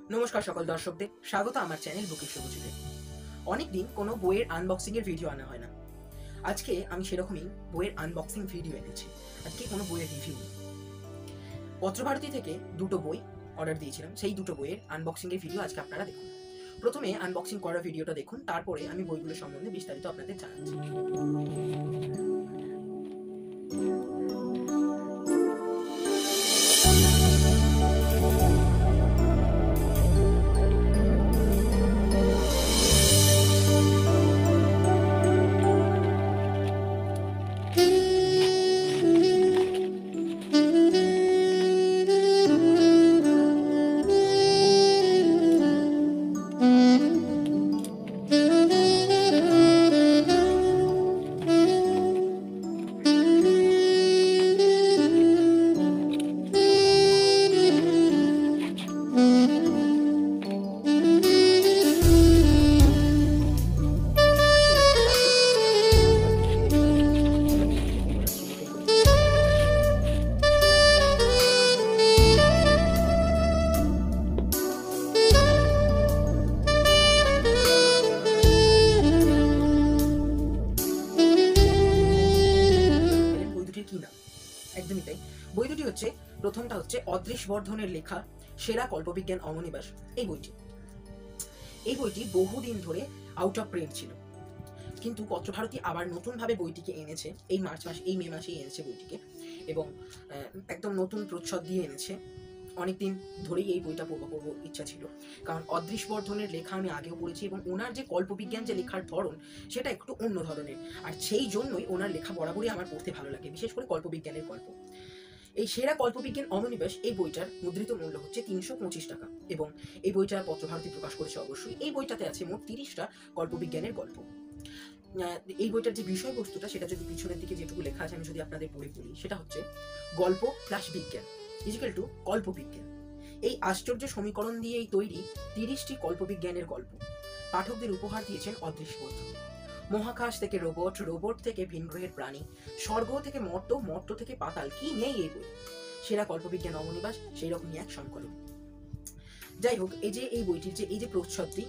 নমস্কার সকল দর্শকদের, স্বাগত আমার চ্যানেল বুকিং সবুজে। অনেকদিন কোনো বইয়ের আনবক্সিং এর ভিডিও আনা হয় না। আজকে আমি সেরকমই বইয়ের আনবক্সিং ভিডিও এনেছি। আজকে কোনো বইয়ের রিভিউ নেই। পত্রভারতী থেকে দুটো বই অর্ডার দিয়েছিলাম, সেই দুটো বইয়ের আনবক্সিং এর ভিডিও আজকে আপনারা দেখুন। প্রথমে আনবক্সিং করার ভিডিওটা দেখুন, তারপরে আমি বইগুলো সম্বন্ধে বিস্তারিত আপনাদের জানাচ্ছি। একদমই তাই। বই দুটি হচ্ছে, প্রথমটা হচ্ছে অদৃশ বর্ধনের লেখা সেরা কল্পবিজ্ঞান অমনিবাস। এই বইটি বহুদিন ধরে আউট অফ প্রিন্ট ছিল, কিন্তু পত্রভারতী আবার নতুনভাবে বইটিকে এনেছে। এই মে মাসেই এনেছে বইটিকে, এবং একদম নতুন প্রচ্ছদ দিয়ে এনেছে। অনেকদিন ধরেই এই বইটা পড়ব ইচ্ছা ছিল, কারণ অদৃশ বর্ধনের লেখা আমি আগেও পড়েছি, এবং ওনার যে কল্পবিজ্ঞান যে লেখার ধরন সেটা একটু অন্য ধরনের, আর সেই জন্যই ওনার লেখা বরাবরই আমার পড়তে ভালো লাগে, বিশেষ করে কল্পবিজ্ঞানের গল্প। এই সেরা কল্পবিজ্ঞান অমনিবাস এই বইটার মুদ্রিত মূল্য হচ্ছে 325 টাকা, এবং এই বইটা পত্রভারতী প্রকাশ করেছে। অবশ্যই এই বইটাতে আছে মোট 30টা কল্পবিজ্ঞানের গল্প। এই বইটার যে বিষয়বস্তুটা, সেটা যদি পিছনের দিকে যেটুকু লেখা আছে আমি যদি আপনাদের পড়ে বলি, সেটা হচ্ছে গল্প প্লাস বিজ্ঞান ইজিক্যাল টু কল্পবিজ্ঞান। এই আশ্চর্য সমীকরণ দিয়েই তৈরি 30টি কল্পবিজ্ঞানের গল্প পাঠকদের উপহার দিয়েছেন অদৃশ বর্ধন। মহাকাশ থেকে রোবট, রোবট থেকে ভিনগ্রহের প্রাণী, স্বর্গ থেকে মর্ত, মর্ত থেকে পাতাল, কি নেই এই বই। সেরা কল্পবিজ্ঞান অমনিবাস সেই রকমই এক সংকলন। যাই হোক, এই বইটির যে প্রচ্ছদটি,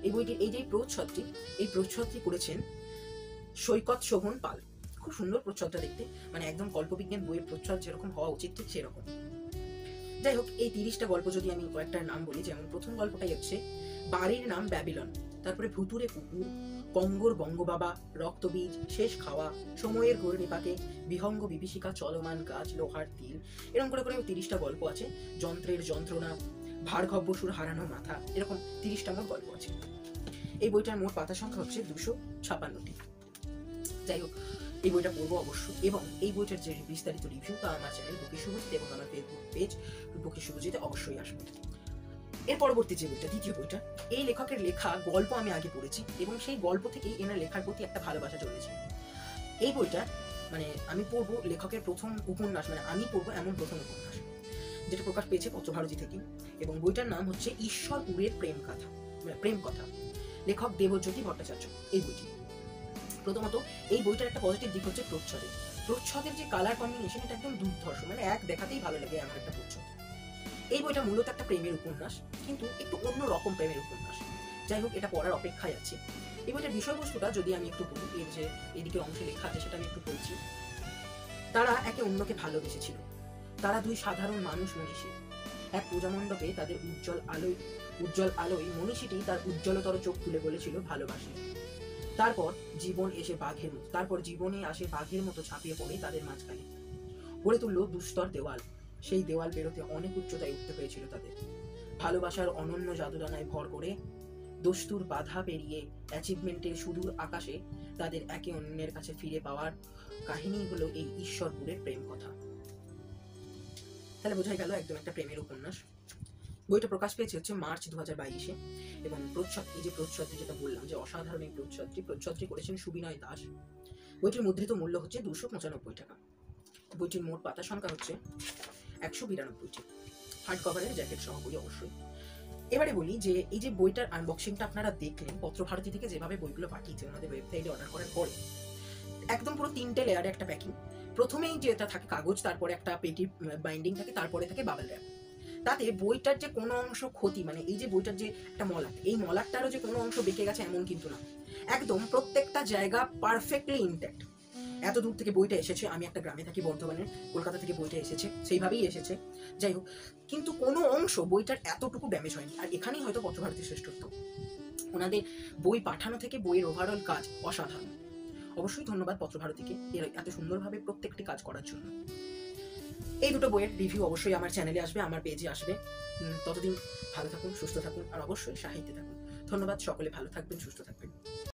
এই প্রচ্ছদটি করেছেন সৈকত শোভন পাল। খুব সুন্দর প্রচ্ছদটা দেখতে, মানে একদম কল্পবিজ্ঞান বইয়ের প্রচ্ছদ যেরকম হওয়া উচিত ঠিক সেরকম। যাই হোক, এই 30টা গল্প যদি আমি কয়েকটার নাম বলি, যেমন প্রথম গল্পটাই হচ্ছে বাড়ির নাম ব্যাবিলন, তারপরে ভুতুরে কুকুর, কঙ্গর বঙ্গবাবা, রক্তবীজ, শেষ খাওয়া, সময়ের ঘূর্ণিপাকে, বিহঙ্গ বিভীষিকা, চলমান গাছ, লোহার তিল, এরকম করে 30টা গল্প আছে। যন্ত্রের যন্ত্রণা, ভার্গব বসুর হারানো মাথা, এরকম 30টা মোট গল্প আছে। এই বইটার মোট পাতা সংখ্যা হচ্ছে 256টি। যাই হোক, এই বইটা পড়বো অবশ্যই, এবং এই বইটার যে বিস্তারিত রিভিউ তা আমার চ্যানেল বুকি শুভজিৎ এবং আমার ফেসবুক পেজ বুকি শুভজিৎে অবশ্যই আসবে। এর পরবর্তী যে বইটা, দ্বিতীয় বইটা, এই লেখকের লেখা গল্প আমি আগে পড়েছি, এবং সেই গল্প থেকেই এনার লেখার প্রতি একটা ভালোবাসা চলেছে। এই বইটা মানে আমি পড়বো লেখকের প্রথম উপন্যাস, মানে আমি পড়বো এমন প্রথম উপন্যাস, যেটা প্রকাশ পেয়েছে পত্রভারতী থেকে, এবং বইটার নাম হচ্ছে ঈশ্বরপুরের প্রেম কথা, লেখক দেবজ্যোতি ভট্টাচার্য। এই বইটি প্রথমত, এই বইটার একটা পজিটিভ দিক হচ্ছে প্রচ্ছদের যে কালার কম্বিনেশন, এটা একদম দুর্ধর্ষ, মানে এক দেখাতেই ভালো লাগে আমার একটা প্রচ্ছদ। এই বইটা মূলত একটা প্রেমের উপন্যাস, কিন্তু একটু অন্য রকম প্রেমের উপন্যাস। যাই হোক, এটা পড়ার অপেক্ষায় আছে। এই বইটার বিষয়বস্তুটা যদি আমি একটু বলি, এর যে এদিকে অংশে লেখা আছে সেটা আমি একটু বলছি। তারা একে অন্যকে ভালোবেসেছিল। তারা দুই সাধারণ মানুষ মনীষী। এক পূজামণ্ডপে তাদের উজ্জ্বল আলোয় মনীষীটি তার উজ্জ্বলতর চোখ তুলে বলেছিল ভালোবাসে। তারপর জীবনে আসে বাঘের মতো ঝাঁপিয়ে পড়ে তাদের মাঝখানে, গড়ে তুলল দুস্তর দেওয়াল। সেই দেওয়াল পেরোতে অনেক উচ্চতায় উঠতে হয়েছিল তাদের। ভালোবাসার অনন্য জাদুদানায় ভর করে দস্তুর বাধা পেরিয়ে অ্যাচিভমেন্টের সুদূর আকাশে তাদের একে অন্যের কাছে ফিরে পাওয়ার কাহিনী হলো এই ঈশ্বরপুরের প্রেম কথা। তাহলে বোঝাই গেল একদম একটা প্রেমের উপন্যাস। বইটা প্রকাশ পেয়েছে হচ্ছে মার্চ 2022-এ, এবং প্রচ্ছদটি যেটা বললাম যে অসাধারণ, এই প্রচ্ছদটি করেছেন সুবিনয় দাস। বইটির মুদ্রিত মূল্য হচ্ছে 295 টাকা। বইটির মোট পাতা সংখ্যা হচ্ছে 192টি। হার্ড কভারের জ্যাকেট সহ বই অবশ্যই। এবারে বলি যে এই যে বইটার আনবক্সিংটা আপনারা দেখলেন, পত্রভারতী থেকে যেভাবে বইগুলো পাঠিয়েছে ওনাদের ওয়েবসাইটে অর্ডার করার পরে, একদম পুরো 3টে লেয়ারে একটা প্যাকিং। প্রথমেই যেটা থাকে কাগজ, তারপরে একটা পেটি বাইন্ডিং থাকে, তারপরে থাকে বাবল র্যাপ। তাতে বইটার যে কোনো অংশ ক্ষতি, মানে এই যে বইটার যে একটা মলাট, এই মলাটটারও যে কোনো অংশ বেঁকে গেছে এমন কিন্তু না, একদম প্রত্যেকটা জায়গা পারফেক্টলি ইনট্যাক্ট। এত দূর থেকে বইটা এসেছে, আমি একটা গ্রামে থাকি বর্ধমানের, কলকাতা থেকে বইটা এসেছে, সেইভাবেই এসেছে, যাই হোক, কিন্তু কোনো অংশ বইটার এতটুকু ড্যামেজ হয়নি। আর এখানেই হয়তো পত্রভারতীর শ্রেষ্ঠত্ব, ওনাদের বই পাঠানো থেকে বইয়ের ওভারঅল কাজ অসাধারণ। অবশ্যই ধন্যবাদ পত্রভারতীকে এত সুন্দরভাবে প্রত্যেকটি কাজ করার জন্য। এই দুটো বইয়ের রিভিউ অবশ্যই আমার চ্যানেলে আসবে, আমার পেজে আসবে। ততদিন ভালো থাকুন, সুস্থ থাকুন, আর অবশ্যই সাহিত্যে থাকুন। ধন্যবাদ, সকলে ভালো থাকবেন, সুস্থ থাকবেন।